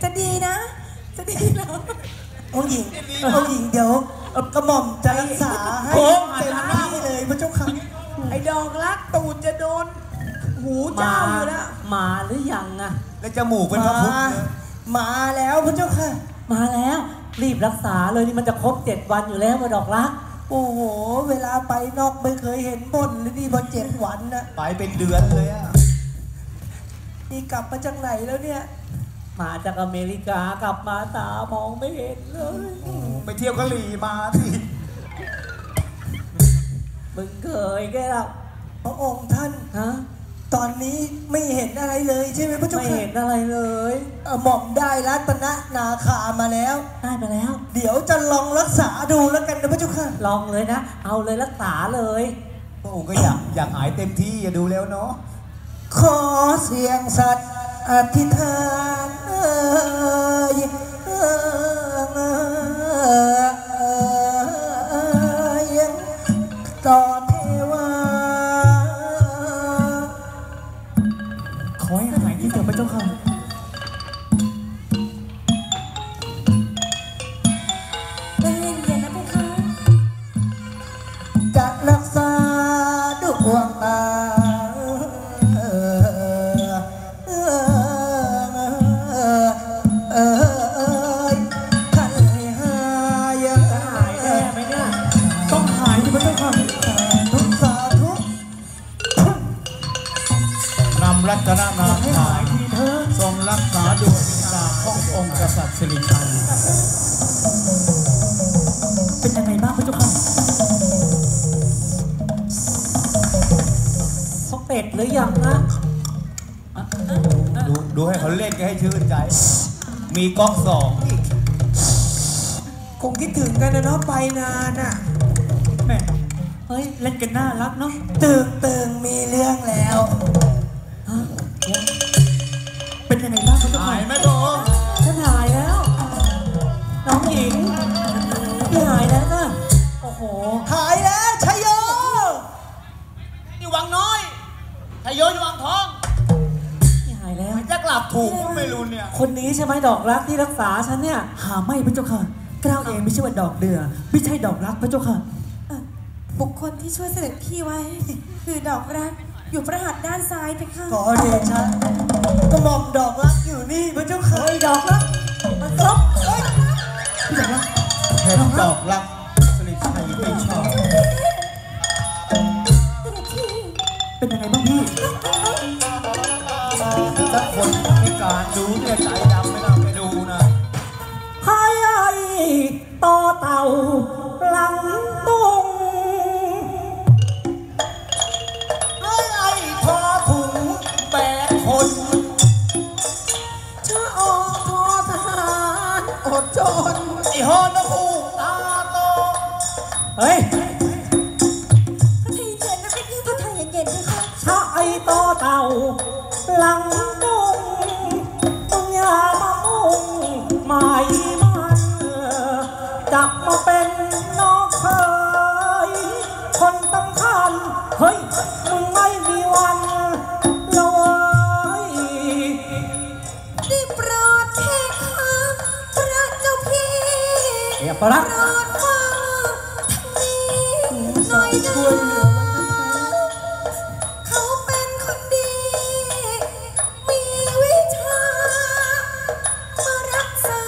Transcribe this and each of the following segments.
จะดีนะจะดีเหรอองค์หญิงเดี๋ยวกระหม่อมจะรักษาให้เต็มที่เลยพระเจ้าค่ะไอ้ดอกรักตูดจะโดนหูเจ้าอยู่แล้วมาหรือยังอะแล้วจมูกเป็นพระพุทธมาแล้วพระเจ้าค่ะมาแล้วรีบรักษาเลยนี่มันจะครบ7 วันอยู่แล้วมาดอกรักโอ้โหเวลาไปนอกไม่เคยเห็นบ่นเลยนี่พอ7 วันนะไปเป็นเดือนเลยอะนี่กลับมาจากไหนแล้วเนี่ยมาจากอเมริกากลับมาตามองไม่เห็นเลยไปเที่ยวกะหรี่มาสิมึงเคยแกล่ะพระองค์ท่านฮะตอนนี้ไม่เห็นอะไรเลยใช่ไหมพระเจ้าค่ะไม่เห็นอะไรเลยหม่อมได้รัตนนาคามาแล้วได้มาแล้วเดี๋ยวจะลองรักษาดูแล้วกันนะพระเจ้าค่ะลองเลยนะเอาเลยรักษาเลยพระองค์ก็อยากหายเต็มที่อย่าดูแล้วเนาะขอเสียงสัตว์อธิษฐานต่อเทวาขอให้หายที่เกิดพระเจ้าค่ะได้เย็นๆนะพี่คะจะรักษาดวงตารัตนนาถาทรงรักษาดวงวิญญาณขององค์กษัตริย์สิริชัยเป็นยังไงบ้างพระเจ้าค่ะเขาเป็ดหรือยังนะดูให้เขาเล่นกันให้ชื่นใจมีก๊อก2อีกคงคิดถึงกันนะเนาะไปนานอ่ะแม่เฮ้ยเล่นกันน่ารักเนาะตึงมีเรื่องแล้วเป็นยังไงบ้างคุณหายไหมโดมฉันหายแล้วน้องหญิงพี่หายแล้วก็โอ้โหหายแล้วชัยโยนี่วังน้อยชัยโยอยู่วังทองพี่หายแล้วจะกลับถูกไม่รู้เนี่ยคนนี้ใช่ไหมดอกรักที่รักษาฉันเนี่ยหาไม่พระเจ้าค่ะกล้าวเองไม่ใช่ว่าดอกเดือไม่ใช่ดอกรักพระเจ้าค่ะบุคคลที่ช่วยเสด็จพี่ไว้คือดอกรักอยู่ประหัตด้านซ้ายไปค่ะขอเดชะกระหม่อมดอกรักอยู่นี่พระเจ้าค่ะดอกรักมันครบพี่ดอกรักเห็นดอกรักสนิทชัยไม่ชอบเป็นยังไงบ้างพี่ถ้าคนพิการดูเนี่ยใจดำไม่น่าไปดูนะหายต่อเต่าหลังตุ้งทอถุงแบกคนจะออกทอทหารอดจนไอ้ฮอนหูตาโตเฮ้ยพระไทยเย็นนะพี่พระไทยเย็นๆนะคะชะไอต่อเต่าหลังตุ้งมึงอย่ามามุ่งหมายมันจับมาเป็นน้องเคยคนสำคัญเฮ้ยมึงไม่มีวันเลยได้โปรดเทคะพระเจ้าพี่โปรดฟังทางนี้หน่อยนะเขาเป็นคนดีมีวิชามารักษา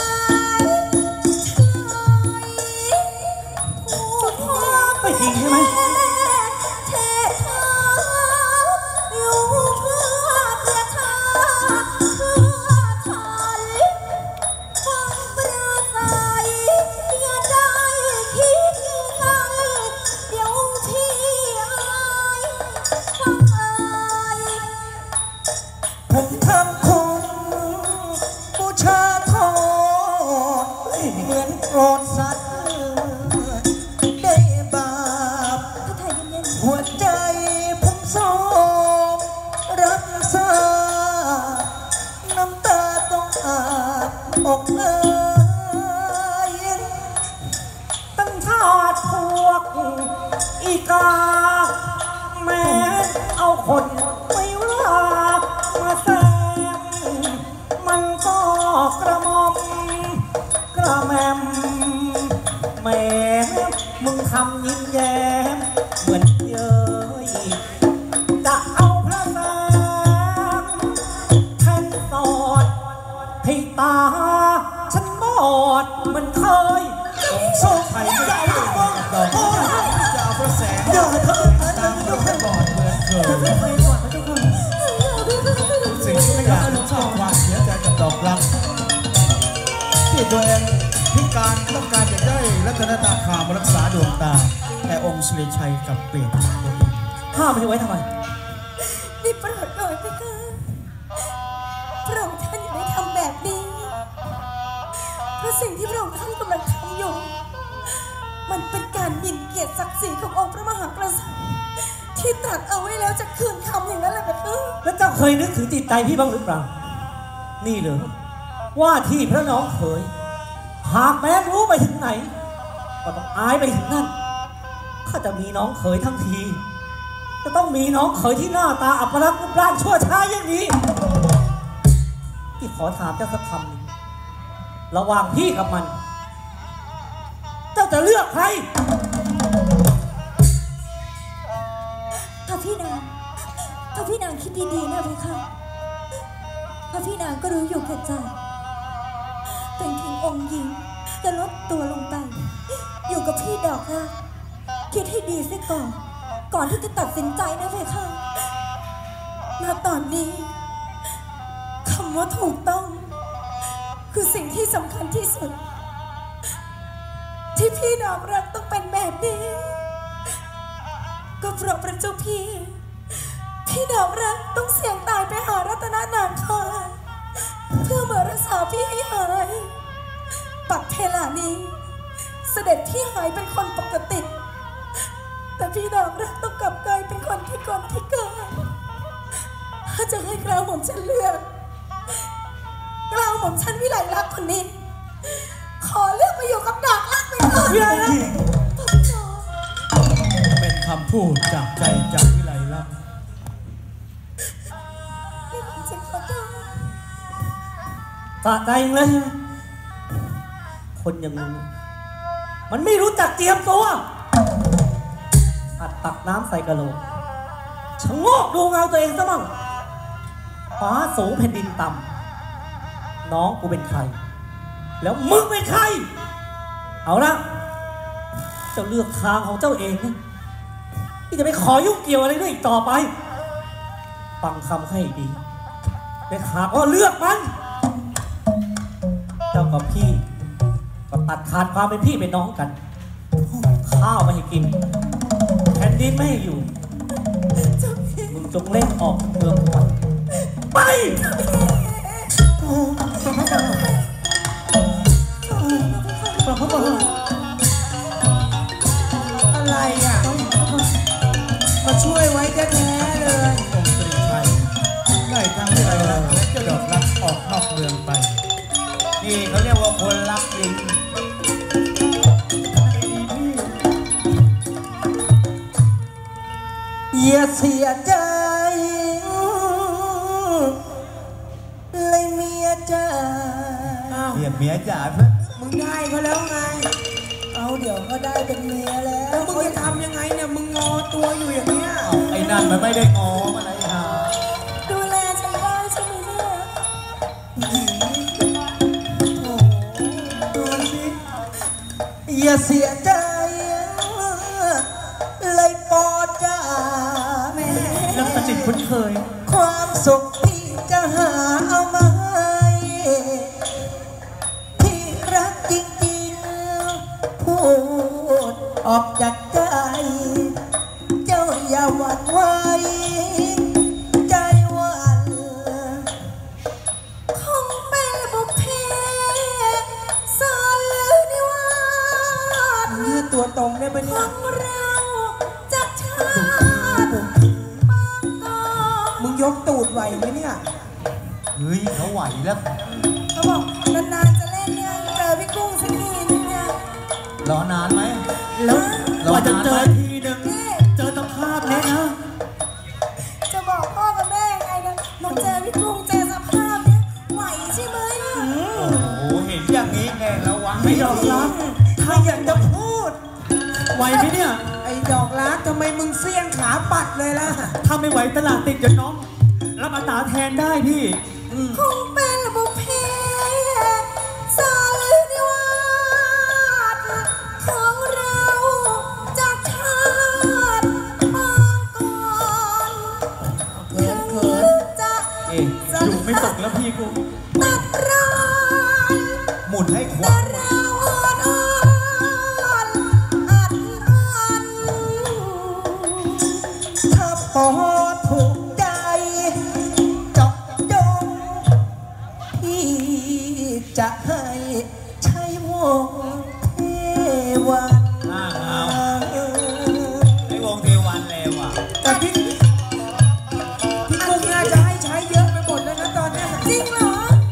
ไม่จริงใช่ไหมตั้งชาติพวกอีกาแม้เอาคนไม่ว่ามาแซงมันก็หมมึงทำยิ้มแย้มเหมือนเย้ยจะเอาพระนางแทนสอดให้ตาฉันบอดมันเคยโชคชัยไม่ได้ดอกจะเอาพระแสงอย่าทำตามดอกบอดเหมือนเคยสิ่งที่ไม่อยากสร้างความเสียใจกับดอกรักที่ตัวเองพิการต้องการจะได้รัตนตาคามารักษาดวงตาแต่องค์สิริชัยกับเปลี่ยนตัวเองห้ามไม่ไว้ทำไมนี่โปรดหน่อยไปค่ะพระองค์ท่านอย่าได้ทำแบบนี้เพราะสิ่งที่พระองค์ท่านกำลังทำอยู่มันเป็นการหมิ่นเกียรติศักดิ์ศรีขององค์พระมหากษัตริย์ที่ตรัสเอาไว้แล้วจะคืนคำอย่างนั้นแหละแบบนี้แล้วเจ้าเคยนึกถึงจิตใจพี่บ้างหรือเปล่านี่เลยว่าที่พระน้องเขยหากแม้รู้ไปถึงไหนก็ต้องอายไปถึงนั่นข้าจะมีน้องเขยทั้งทีจะต้องมีน้องเขยที่หน้าตาอัปลักษณ์รูปร่างชั่วช้าอย่างนี้พี่ขอถามเจ้าสักคำหนึ่งระหว่างพี่กับมันเจ้าจะเลือกใครพระพี่นางคิดดีๆนะพี่ค่ะพระพี่นางก็รู้อยู่แก่ใจเป็นถึงองค์หญิงจะลดตัวลงไปอยู่กับพี่ดอกรักคิดให้ดีเสียก่อนที่จะตัดสินใจนะพี่ค่ะณตอนนี้คำว่าถูกต้องคือสิ่งที่สำคัญที่สุดที่พี่ดอกรักต้องเป็นแบบนี้ก็เพราะพระเจ้าพี่ดอกรักต้องเสี่ยงตายไปหารัตนนางคารเพื่อมารักษาพี่ให้หายปักเทลานี้เสด็จพี่หายเป็นคนปกติแต่พี่ดอกรักต้องกลับกลายเป็นคนที่ก่อนที่เกิดถ้าจะให้กล้าวหม่อมฉันเลือกกล้าวหม่อมฉันวิไลลักษณ์คนนี้ขอเลือกมาอยู่กับดอกรักไปก่อนเป็นคำพูดจากใจจากวิไลลักษณ์สะใจยังเลยคนอย่างมึงมันไม่รู้จักเตรียมตัวอัดตักน้ำใส่กะโหลกชะโงกดูเงาตัวเองซะมั่งฟ้าสูงแผ่นดินต่ำน้องกูเป็นใครแล้วมึงเป็นใครเอาละเจ้าเลือกทางของเจ้าเองนะที่จะไปขอยุ่งเกี่ยวอะไรด้วยอีกต่อไปฟังคำให้ดีแต่หากว่าเลือกมันเจ้ากับพี่ก็ตัดขาดความเป็นพี่เป็นน้องกันข้าวไม่ให้กินแผ่นดินไม่ให้อยู่มึงจงเล่นออกเมืองก่อนไปอะไรอ่ะมาช่วยไว้แท้ๆเลยองค์สิริชัยได้ทั้งวิไลลักษณ์และเจ้าดอกรักออกนอกเมืองไปนี่เขาเรียกว่าคนรักจริงอย่าเสียใจเลยเมียจ๋าเรียกเมียจ๋าเพื่อมึงได้เขาแล้วไงเอาเดี๋ยวก็ได้เป็นเมียแล้วมึงจะทำยังไงเนี่ยมึงงอตัวอยู่อย่างเนี้ยไอ้นั่นมันไม่ได้งอมันอะไรฮะดูแลฉันได้ใช่ไหมเนี่ยอย่าเสียใจเลยปอจ้าแม่แล้วประจิตคุ้นเคยความสุขที่จะหาเอามาให้ที่รักจริงๆพูดออกจากใจเจ้าอย่าหวั่นไหวใจหวั่นคงเป็นบุพเพสอนลือนิวาสยืดตัวตรงได้ไหมเนี่ยของเราจากชาติมึงยกตูดไหวไหมเนี่ยเฮ้ยเขาไหวแล้วเขาบอกนานๆจะเล่นเนี่ยเจอพี่กุ้งสักทีนึงเนี่ยรอนานไหมแล้วว่าจะเจอทีนึงเจอตะภาพเลยนะจะบอกพ่อกับแม่ยังไงนะมาเจอพี่กุ้งเจอสภาพเนี่ยไหวใช่ไหมโอ้โหเห็นอย่างนี้ไงระวังไม่ยอมรับทไม่อยากจะพูดไหวไหมเนี่ยไอ้ดอกรักทำไมมึงเสี่ยงขาปัดเลยล่ะถ้าไม่ไหวตลาดติดจนน้องรับอาสาแทนได้พี่คงเป็นบุพเพสันนิวาสของเราจากชาติมาก่อนถึงจะอยู่ไม่ตกแล้วพี่กูตัดร้อนหมุนให้ควาแต่มเราอ่อนอัดอันถ้าพอถูกใจเจาะจงพี่จะให้ใช้วงเทวันไอ้วงเทวันแล้วอ่ะแต่พี่กุ๊กน่าจะให้ใช้เยอะไปหมดแล้วนะตอนเนี้ยจริงเหรอ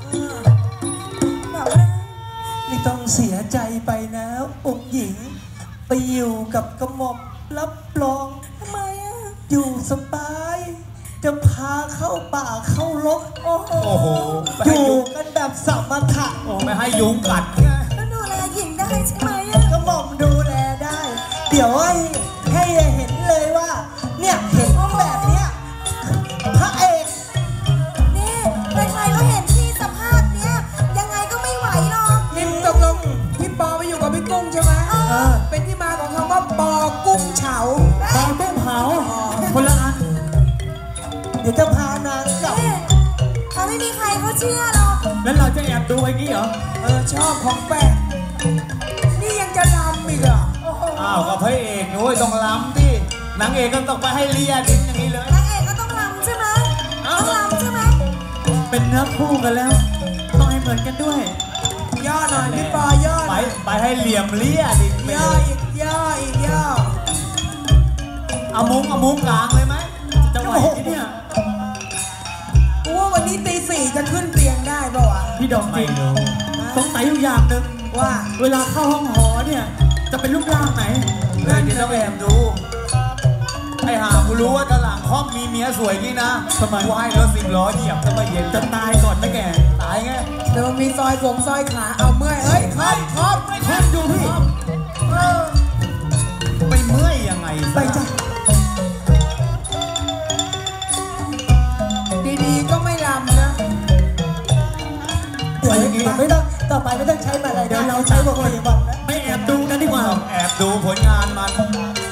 แบบว่าไม่ต้องเสียใจไปนะองค์หญิง ไปอยู่กับกระหม่อมรับรองทำไมอ่ะอยู่สบาย จะพาเข้าป่าเข้ารกโอ้โหโอ้โหอยู่กันแบบสมถะโอ้ไม่ให้ยุงกัดไงแล้วดูแลหญิงได้ใช่ไหมอ่ะกระหม่อมดูแลได้ เดี๋ยวให้เห็นเลยว่า เนี่ยเห็นแบบเนี้ยพระเอกนี่ใครๆก็เห็นที่สภาพเนี้ยยังไงก็ไม่ไหวหรอกนี่ตกลงพี่ปอไปอยู่กับพี่กุ้งใช่ไหมเป็นที่มาของคำว่าปอกุ้งเฉาตอนต้มเผาคนละอันเดี๋ยวจะพานางกลับนี่เขาไม่มีใครเขาเชื่อหรอกแล้วเราจะแอบดูไอ้นี้เหรอชอบของแปลกนี่ยังจะรำอีกเหรอโอ้โหอ้าวกับพระเอกนุ้ยต้องล้ำดินางเอกก็ต้องไปให้เลียดิ้นอย่างนี้เลยนางเอกก็ต้องรำใช่ไหมต้องรำใช่ไหมเป็นเนื้อคู่กันแล้ว ต้องให้เหมือนกันด้วยย่อหน่อยพี่ปอย่อหไปน่อยไปให้เหลี่ยมเลียดิ้นไปย่อเลยอีกย่ออีกย่อเอามุ้งกลางเลยไหมจะไหวไหมเนี่ยกูว่าวันนี้ตีสี่จะขึ้นเตียงได้ป่าวะพี่ดอกจไม่ริงรู้สงสัยอยู่อย่างหนึ่งว่าเวลาเข้าห้องหอเนี่ย จะเป็นรูปร่างไหนเลยจะต้องแอบดูไอ้ห่ากูรู้ว่าตอนหลังคอมมีเมียสวยนี่นะทำไมกูให้รถ10 ล้อเหยียบก็มาเย็นจะตายก่อนนะแกตายไงเดี๋ยวมีซอยผมซอยขาเอาเมื่อยเฮ้ยครอบครอบคอมดูพี่ไปเมื่อยยังไงไปจ้ะดีๆก็ไม่ลำนะเดี๋ยวไม่ต้องต่อไปไม่ต้องใช้มาอะไรเดี๋ยวเราใช้วงเทวันนะไปแอบดูกันดีกว่าแอบดูผลงานมัน